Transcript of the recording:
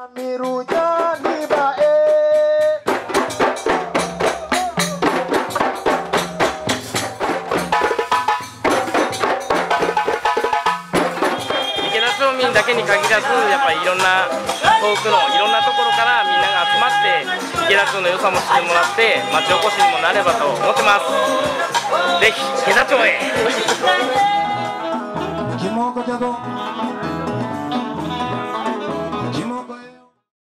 Birunya di bae. 池田町民だけに限らず、やっぱりいろんな遠くのいろんなところからみんなが集まって池田町の良さも知ってもらって町おこしにもなればと思ってます。ぜひ池田町へ。